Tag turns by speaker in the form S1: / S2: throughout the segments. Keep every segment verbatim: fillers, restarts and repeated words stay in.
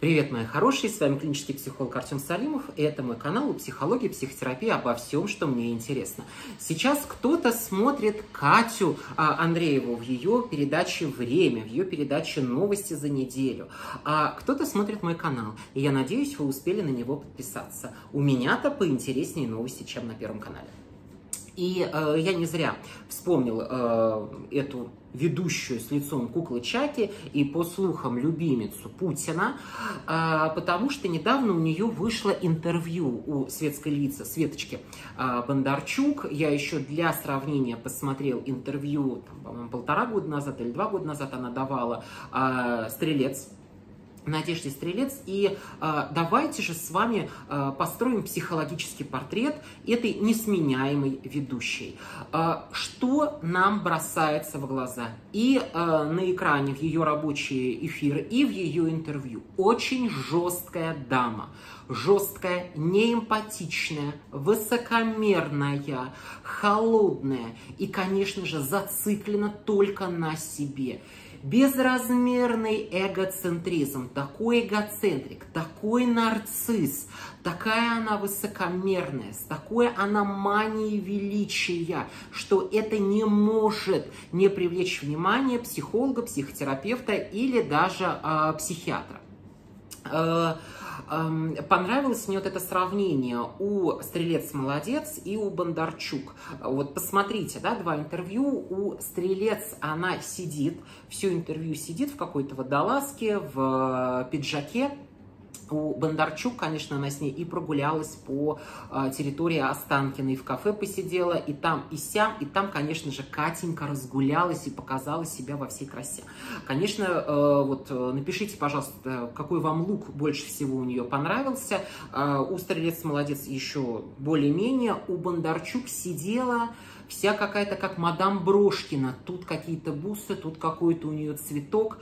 S1: Привет, мои хорошие, с вами клинический психолог Артем Салимов, и это мой канал «Психология, психотерапия» обо всем, что мне интересно. Сейчас кто-то смотрит Катю а, Андрееву в ее передаче «Время», в ее передаче «Новости за неделю», а кто-то смотрит мой канал, и я надеюсь, вы успели на него подписаться. У меня-то поинтереснее новости, чем на Первом канале. И э, я не зря вспомнил э, эту ведущую с лицом куклы Чаки и, по слухам, любимицу Путина, э, потому что недавно у нее вышло интервью у светской львицы Светочки э, Бондарчук. Я еще для сравнения посмотрел интервью, там, по-моему, полтора года назад или два года назад она давала э, «Стрелец». Надежде Стрелец, и э, давайте же с вами э, построим психологический портрет этой несменяемой ведущей. Э, что нам бросается в глаза и э, на экране в ее рабочие эфиры, и в ее интервью? Очень жесткая дама, жесткая, неэмпатичная, высокомерная, холодная и, конечно же, зациклена только на себе. Безразмерный эгоцентризм, такой эгоцентрик, такой нарцисс, такая она высокомерная, с такой она манией величия, что это не может не привлечь внимание психолога, психотерапевта или даже э, психиатра. Э, Понравилось мне вот это сравнение у Стрелец молодец и у Бондарчук. Вот посмотрите, да, два интервью. У Стрелец она сидит, все интервью сидит в какой-то водолазке, в пиджаке. У Бондарчук, конечно, она с ней и прогулялась по э, территории Останкиной, в кафе посидела, и там, и сям, и там, конечно же, Катенька разгулялась и показала себя во всей красе. Конечно, э, вот напишите, пожалуйста, какой вам лук больше всего у нее понравился. Э, у Стрелец молодец еще более-менее, у Бондарчук сидела вся какая-то как мадам Брошкина. Тут какие-то бусы, тут какой-то у нее цветок,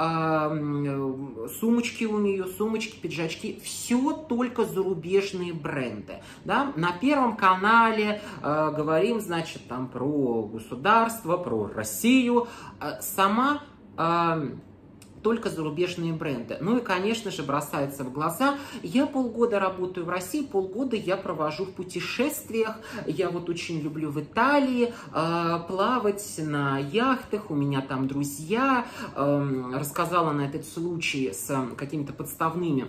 S1: э, сумочки у нее, сумочки, пиджачки. Все только зарубежные бренды. Да? На Первом канале э, говорим, значит, там про государство, про Россию. Э, сама... Э, только зарубежные бренды. Ну и, конечно же, бросается в глаза. Я полгода работаю в России, полгода я провожу в путешествиях. Я вот очень люблю в Италии э, плавать на яхтах. У меня там друзья. Э, рассказала на этот случай с э, какими-то подставными.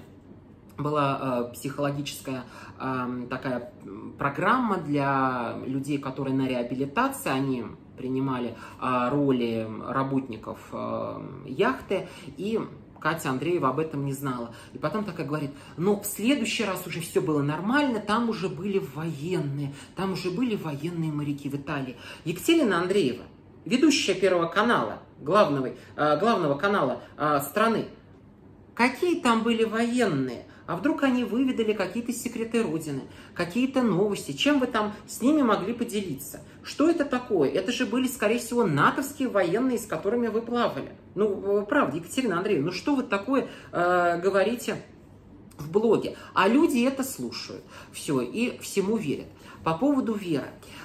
S1: Была э, психологическая э, такая программа для людей, которые на реабилитации. Они принимали э, роли работников э, яхты, и Катя Андреева об этом не знала. И потом такая говорит, но в следующий раз уже все было нормально, там уже были военные, там уже были военные моряки в Италии. Екатерина Андреева, ведущая Первого канала, главного, э, главного канала э, страны, какие там были военные? А вдруг они выведали какие-то секреты Родины, какие-то новости? Чем вы там с ними могли поделиться? Что это такое? Это же были, скорее всего, натовские военные, с которыми вы плавали. Ну, правда, Екатерина Андреевна, ну что вы такое э, говорите в блоге? А люди это слушают. Все, и всему верят. По поводу веры.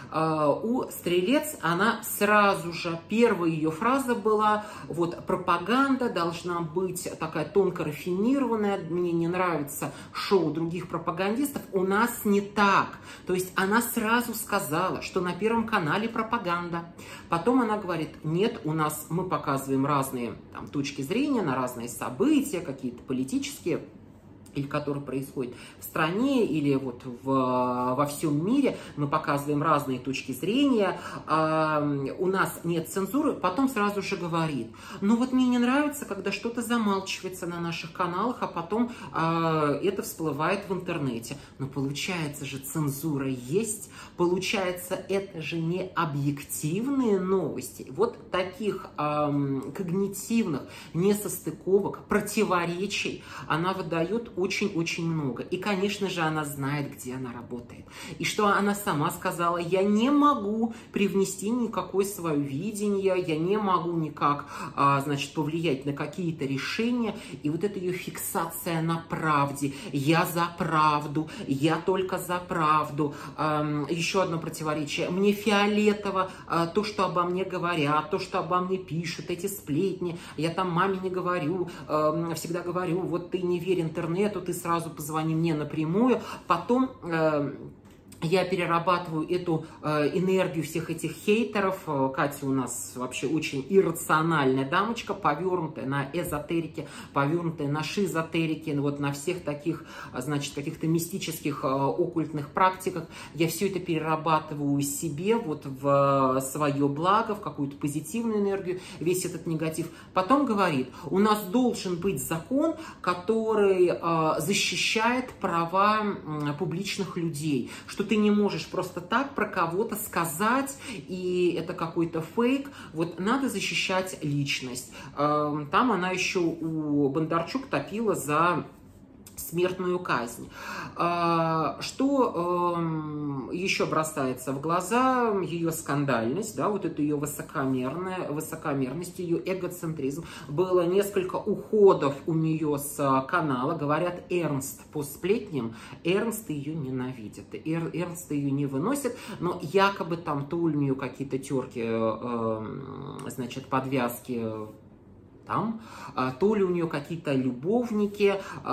S1: У Стрелец она сразу же, первая ее фраза была, вот пропаганда должна быть такая тонко рафинированная, мне не нравится шоу других пропагандистов, у нас не так. То есть она сразу сказала, что на Первом канале пропаганда. Потом она говорит, нет, у нас мы показываем разные там, точки зрения на разные события, какие-то политические, или которые происходят в стране, или вот в, во всем мире, мы показываем разные точки зрения, э, у нас нет цензуры, потом сразу же говорит, ну вот мне не нравится, когда что-то замалчивается на наших каналах, а потом э, это всплывает в интернете. Но получается же цензура есть, получается это же не объективные новости. Вот таких э, когнитивных несостыковок, противоречий она выдает очень очень-очень много. И, конечно же, она знает, где она работает. И что она сама сказала: я не могу привнести никакое свое видение, я не могу никак, значит, повлиять на какие-то решения. И вот эта ее фиксация на правде. Я за правду, я только за правду. Еще одно противоречие. Мне фиолетово то, что обо мне говорят, то, что обо мне пишут, эти сплетни. Я там маме не говорю, всегда говорю: вот ты не верь интернету, ты сразу позвони мне напрямую. Потом я перерабатываю эту э, энергию всех этих хейтеров. Катя у нас вообще очень иррациональная дамочка, повернутая на эзотерике, повернутая на шизотерике, вот на всех таких, значит, каких-то мистических, э, оккультных практиках. Я все это перерабатываю себе вот в свое благо, в какую-то позитивную энергию, весь этот негатив. Потом говорит: у нас должен быть закон, который э, защищает права э, публичных людей, что ты не можешь просто так про кого-то сказать, и это какой-то фейк. Вот надо защищать личность. Там она еще у Бондарчук топила за смертную казнь. Что еще бросается в глаза? Ее скандальность, да, вот это ее высокомерная, высокомерность, ее эгоцентризм. Было несколько уходов у нее с канала. Говорят, Эрнст по сплетням, Эрнст ее ненавидит, Эр, Эрнст ее не выносит, но якобы там то у нее какие-то терки, значит, подвязки там, то ли у нее какие-то любовники.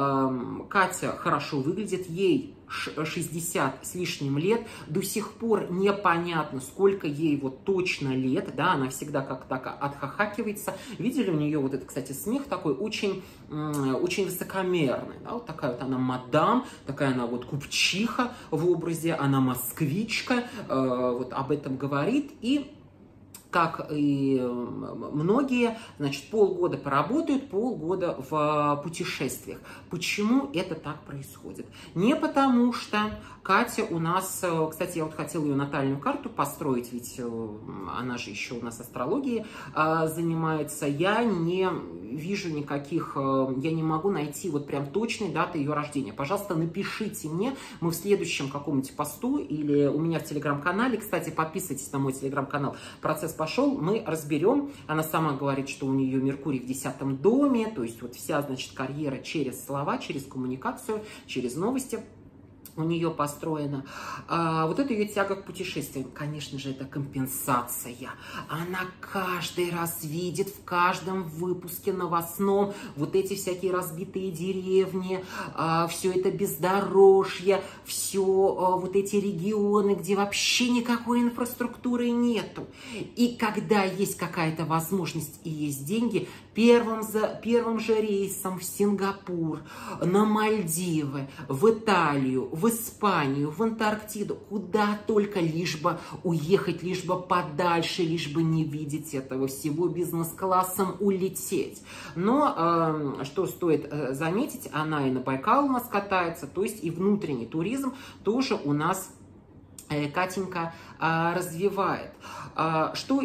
S1: Катя хорошо выглядит, ей шестьдесят с лишним лет, до сих пор непонятно, сколько ей вот точно лет, да, она всегда как так отхахакивается. Видели у нее вот этот, кстати, смех такой очень, очень высокомерный, да, вот такая вот она мадам, такая она вот купчиха в образе, она москвичка, вот об этом говорит. И как и многие, значит, полгода поработают, полгода в путешествиях. Почему это так происходит? Не потому что Катя у нас, кстати, я вот хотела ее натальную карту построить, ведь она же еще у нас астрологией занимается. Я не вижу никаких, я не могу найти вот прям точной даты ее рождения. Пожалуйста, напишите мне, мы в следующем каком-нибудь посту или у меня в телеграм-канале, кстати, подписывайтесь на мой телеграм-канал, процесс пошел, мы разберем. Она сама говорит, что у нее Меркурий в десятом доме, то есть вот вся, значит, карьера через слова, через коммуникацию, через новости у нее построена. А, вот это ее тяга к путешествиям. Конечно же, это компенсация. Она каждый раз видит в каждом выпуске новостном вот эти всякие разбитые деревни, а, все это бездорожье, все а, вот эти регионы, где вообще никакой инфраструктуры нету. И когда есть какая-то возможность и есть деньги, первым, за, первым же рейсом в Сингапур, на Мальдивы, в Италию, в Испанию, в Антарктиду, куда только, лишь бы уехать, лишь бы подальше, лишь бы не видеть этого всего, бизнес-классом улететь. Но, э, что стоит э, заметить, она и на Байкал у нас катается, то есть и внутренний туризм тоже у нас э, Катенька э, развивает. Что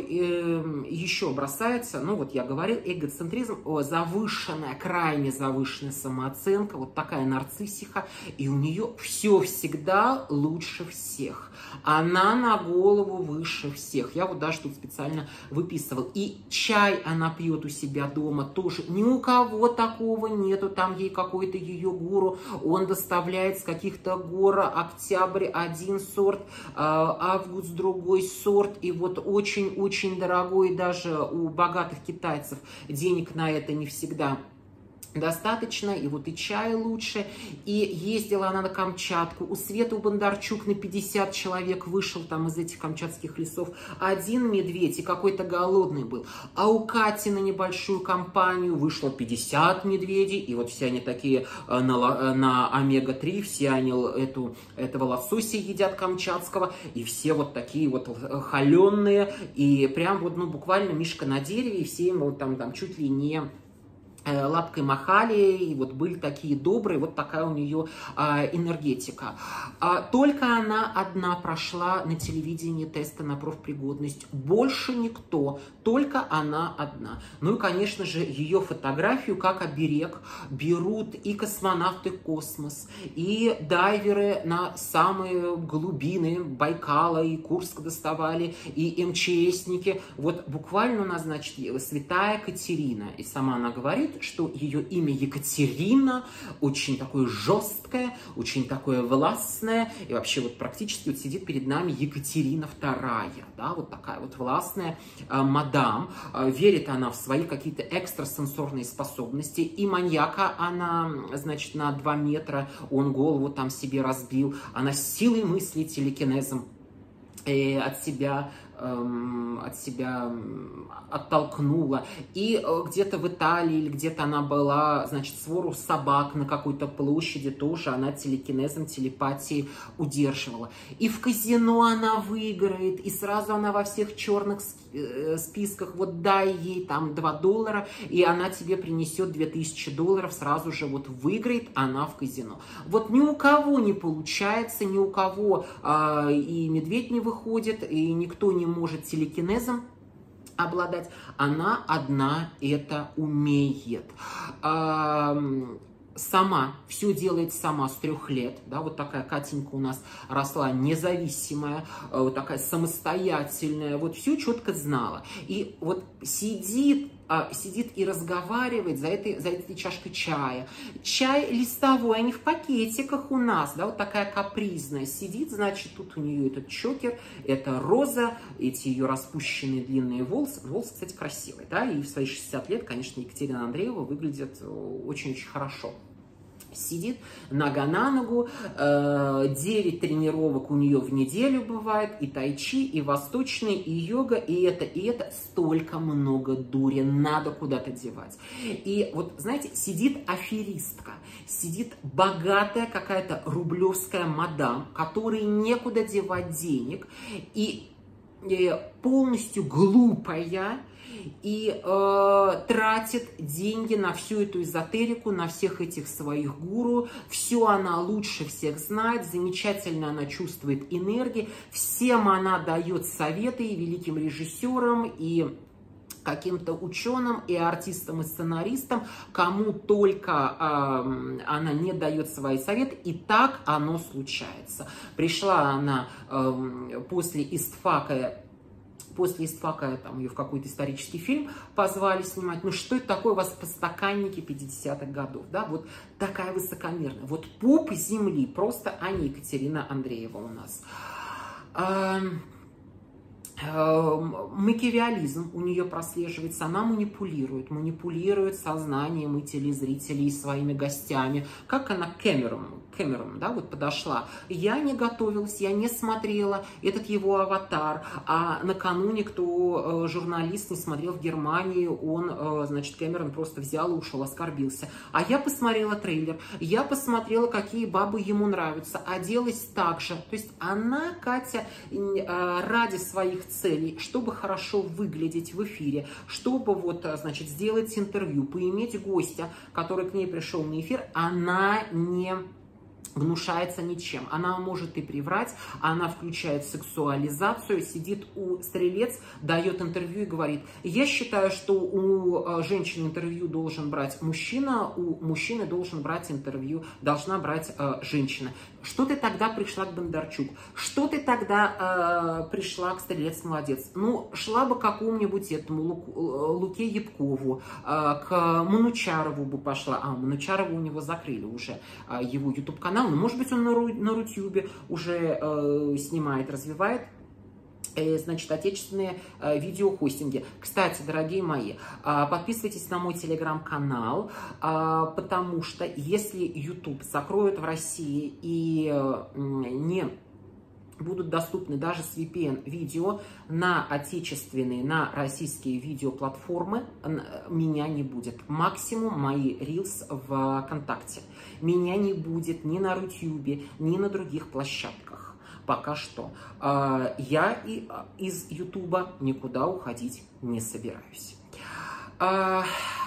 S1: еще бросается? Ну, вот я говорил, эгоцентризм, завышенная, крайне завышенная самооценка, вот такая нарциссиха, и у нее все всегда лучше всех. Она на голову выше всех. Я вот даже тут специально выписывал. И чай она пьет у себя дома тоже. Ни у кого такого нету. Там ей какой-то ее гуру, он доставляет с каких-то гор. Октябрь один сорт, август другой сорт, и вот очень-очень дорогой, даже у богатых китайцев денег на это не всегда достаточно, и вот и чай лучше. И ездила она на Камчатку, у Светы Бондарчук на пятьдесят человек вышел там из этих камчатских лесов, один медведь, и какой-то голодный был. А у Кати на небольшую компанию вышло пятьдесят медведей, и вот все они такие на, на омега три, все они эту, этого лосося едят камчатского, и все вот такие вот холеные, и прям вот, ну, буквально мишка на дереве, и все им вот там, там чуть ли не лапкой махали, и вот были такие добрые, вот такая у нее а, энергетика. А, только она одна прошла на телевидении тесты на профпригодность, больше никто, только она одна. Ну и, конечно же, ее фотографию как оберег берут и космонавты в космос, и дайверы на самые глубины Байкала и Курска доставали, и МЧСники. Вот буквально у нас, значит, святая Катерина, и сама она говорит, что ее имя Екатерина очень такое жесткое, очень такое властное, и вообще вот практически вот сидит перед нами Екатерина вторая, да, вот такая вот властная э, мадам, э, верит она в свои какие-то экстрасенсорные способности, и маньяка она, значит, на два метра, он голову там себе разбил, она силой мысли, телекинезом э, от себя от себя оттолкнула. И где-то в Италии, или где-то она была, значит, свору собак на какой-то площади, тоже она телекинезом, телепатией удерживала. И в казино она выиграет, и сразу она во всех черных списках, вот дай ей там два доллара, и она тебе принесет две тысячи долларов, сразу же вот выиграет она в казино. Вот ни у кого не получается, ни у кого а, и медведь не выходит, и никто не может телекинезом обладать, она одна это умеет. Сама, все делает сама с трех лет, да, вот такая Катенька у нас росла независимая, вот такая самостоятельная, вот все четко знала. И вот сидит, сидит и разговаривает за этой, за этой чашкой чая. Чай листовой, а не в пакетиках у нас, да, вот такая капризная. Сидит, значит, тут у нее этот чокер, это роза, эти ее распущенные длинные волосы. Волосы, кстати, красивые, да, и в свои шестьдесят лет, конечно, Екатерина Андреева выглядит очень-очень хорошо. Сидит нога на ногу, девять тренировок у нее в неделю бывает, и тайчи, и восточный, и йога, и это, и это, столько много дури, надо куда-то девать. И вот, знаете, сидит аферистка, сидит богатая какая-то рублевская мадам, которой некуда девать денег, и полностью глупая, и э, тратит деньги на всю эту эзотерику, на всех этих своих гуру. Все она лучше всех знает, замечательно она чувствует энергии, всем она дает советы, и великим режиссерам, и каким-то ученым, и артистам, и сценаристам, кому только э, она не дает свои советы, и так оно случается. Пришла она э, после истфака, После истфака там, ее в какой-то исторический фильм позвали снимать. Ну что это такое у вас подстаканники пятидесятых годов? Да? Вот такая высокомерная. Вот пуп земли. Просто а не Екатерина Андреева у нас. Макиавиализм у нее прослеживается, она манипулирует, манипулирует сознанием и телезрителей, и своими гостями. Как она к Кэмерону, Кэмерону, да, вот подошла. Я не готовилась, я не смотрела этот его аватар, а накануне, кто э, журналист не смотрел в Германии, он, э, значит, Кэмерон просто взял и ушел, оскорбился. А я посмотрела трейлер, я посмотрела, какие бабы ему нравятся, оделась так же. То есть она, Катя, э, ради своих целей, чтобы хорошо выглядеть в эфире, чтобы вот, значит, сделать интервью, поиметь гостя, который к ней пришел на эфир, она не гнушается ничем. Она может и приврать, она включает сексуализацию, сидит у стрелец, дает интервью и говорит: я считаю, что у женщины интервью должен брать мужчина, у мужчины должен брать интервью, должна брать э, женщина. Что ты тогда пришла к Бондарчук? Что ты тогда э, пришла к Стрелец-молодец? Ну, шла бы к какому-нибудь этому Лу, Луке Ябкову, э, к Манучарову бы пошла. А, Манучарова у него закрыли уже э, его YouTube-канал. Ну, может быть, он на, Ру, на Рутюбе уже э, снимает, развивает, э, значит, отечественные э, видеохостинги. Кстати, дорогие мои, э, подписывайтесь на мой телеграм-канал, э, потому что если YouTube закроют в России и э, не будут доступны даже с ви пи эн-видео на отечественные, на российские видеоплатформы, меня не будет. Максимум мои рилс в ВКонтакте. Меня не будет ни на Рутюбе, ни на других площадках. Пока что. Я из Ютуба никуда уходить не собираюсь.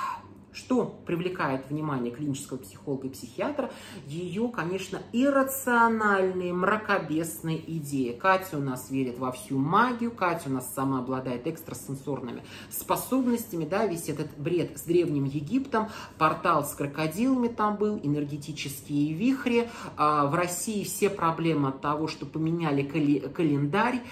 S1: Что привлекает внимание клинического психолога и психиатра? Ее, конечно, иррациональные, мракобесные идеи. Катя у нас верит во всю магию, Катя у нас сама обладает экстрасенсорными способностями, да, весь этот бред с Древним Египтом, портал с крокодилами там был, энергетические вихри. В России все проблемы от того, что поменяли календарь.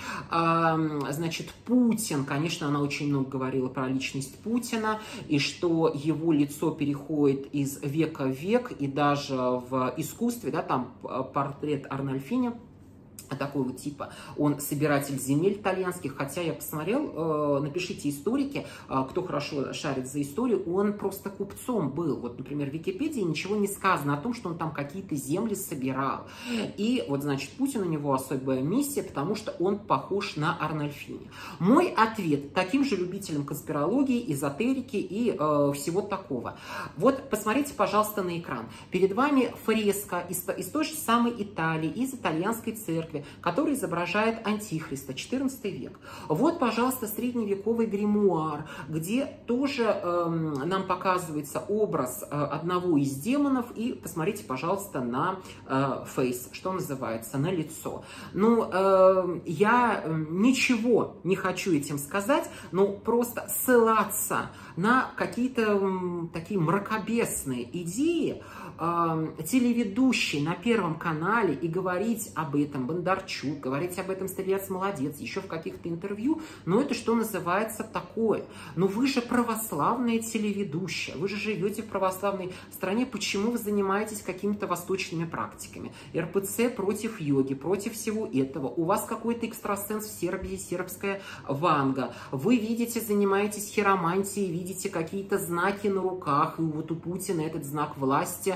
S1: Значит, Путин, конечно, она очень много говорила про личность Путина, и что его лицо переходит из века в век, и даже в искусстве, да, там портрет Арнольфини, такой вот типа, он собиратель земель итальянских, хотя я посмотрел, э, напишите историки, э, кто хорошо шарит за историю, он просто купцом был. Вот, например, в Википедии ничего не сказано о том, что он там какие-то земли собирал. И вот, значит, Путин, у него особая миссия, потому что он похож на Арнольфини. Мой ответ таким же любителям конспирологии, эзотерики и э, всего такого. Вот, посмотрите, пожалуйста, на экран. Перед вами фреска из, из той же самой Италии, из итальянской церкви, который изображает Антихриста, четырнадцатый век. Вот, пожалуйста, средневековый гримуар, где тоже э, нам показывается образ э, одного из демонов, и посмотрите, пожалуйста, на э, face, что называется, на лицо. Ну, э, я ничего не хочу этим сказать, но просто ссылаться на какие-то э, такие мракобесные идеи, э, телеведущий на Первом канале, и говорить об этом, Бондарчук, говорить об этом Стрелец молодец, еще в каких-то интервью, но это что называется такое? Но вы же православные телеведущие, вы же живете в православной стране, почему вы занимаетесь какими-то восточными практиками? эр пэ цэ против йоги, против всего этого, у вас какой-то экстрасенс в Сербии, сербская ванга, вы видите, занимаетесь хиромантией, видите какие-то знаки на руках, и вот у Путина этот знак власти,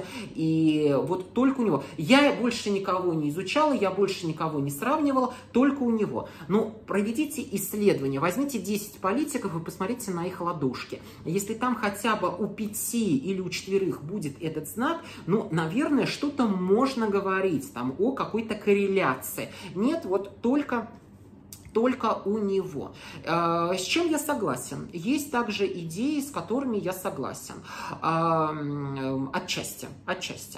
S1: и вот только у него. Я больше никого не изучала, я больше больше никого не сравнивала, только у него. Ну, проведите исследование, возьмите десять политиков и посмотрите на их ладошки. Если там хотя бы у пяти или у четверых будет этот знак, ну, наверное, что-то можно говорить там о какой-то корреляции. Нет, вот только... только у него. С чем я согласен? Есть также идеи, с которыми я согласен. Отчасти, отчасти.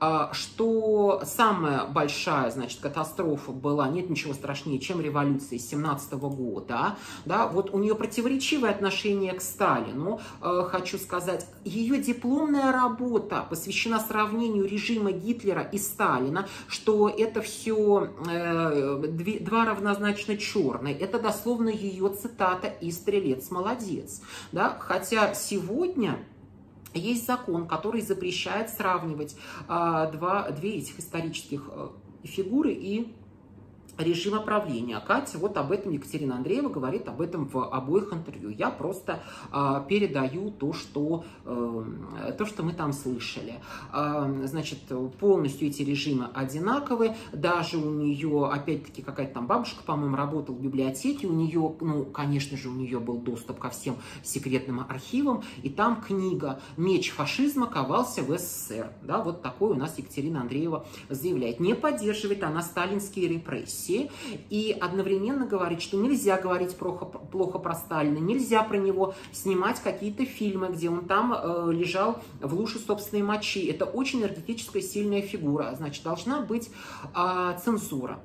S1: Что самая большая, значит, катастрофа была, нет ничего страшнее, чем революция семнадцатого года. Да, вот у нее противоречивое отношение к Сталину. Хочу сказать, ее дипломная работа посвящена сравнению режима Гитлера и Сталина, что это все два равнозначно черных. Это дословно ее цитата из «Стрелец молодец». Да? Хотя сегодня есть закон, который запрещает сравнивать а, два, две этих исторических а, фигуры и режима правления. Катя вот об этом, Екатерина Андреева говорит об этом в обоих интервью. Я просто э, передаю то что, э, то, что мы там слышали. Э, значит, полностью эти режимы одинаковые. Даже у нее, опять-таки, какая-то там бабушка, по-моему, работала в библиотеке. У нее, ну, конечно же, у нее был доступ ко всем секретным архивам. И там книга «Меч фашизма ковался в эс эс эс эр». Да, вот такое у нас Екатерина Андреева заявляет. Не поддерживает она сталинские репрессии. И одновременно говорит, что нельзя говорить плохо, плохо про Сталина, нельзя про него снимать какие-то фильмы, где он там э, лежал в луже собственной мочи. Это очень энергетическая сильная фигура, значит, должна быть э, цензура.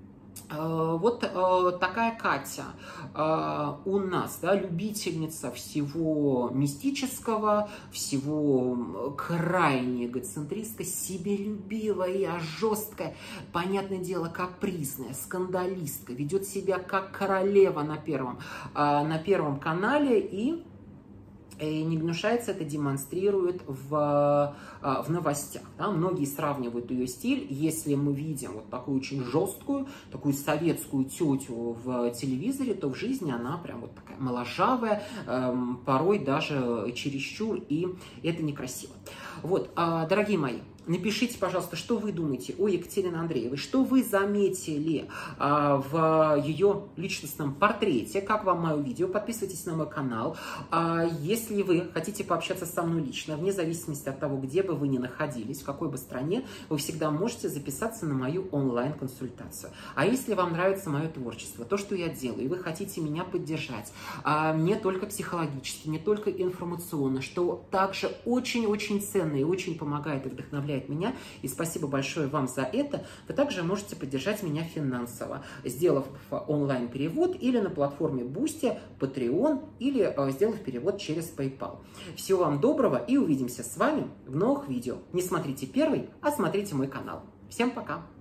S1: Вот э, такая Катя э, у нас, да, любительница всего мистического, всего крайне эгоцентристка, себелюбивая, жесткая, понятное дело, капризная, скандалистка, ведет себя как королева на первом, э, на первом канале и... И не гнушается, это демонстрирует в, в новостях. Да? Многие сравнивают ее стиль. Если мы видим вот такую очень жесткую, такую советскую тетю в телевизоре, то в жизни она прям вот такая моложавая, эм, порой даже чересчур, и это некрасиво. Вот, э, дорогие мои, Напишите, пожалуйста, что вы думаете о Екатерине Андреевой, что вы заметили а, в ее личностном портрете, как вам мое видео, подписывайтесь на мой канал. А, если вы хотите пообщаться со мной лично, вне зависимости от того, где бы вы ни находились, в какой бы стране, вы всегда можете записаться на мою онлайн-консультацию. А если вам нравится мое творчество, то, что я делаю, и вы хотите меня поддержать, а, не только психологически, не только информационно, что также очень-очень ценно и очень помогает и вдохновляет меня, и спасибо большое вам за это, вы также можете поддержать меня финансово, сделав онлайн-перевод или на платформе Boosty, Patreon, или э, сделав перевод через PayPal. Всего вам доброго и увидимся с вами в новых видео. Не смотрите первый, а смотрите мой канал. Всем пока!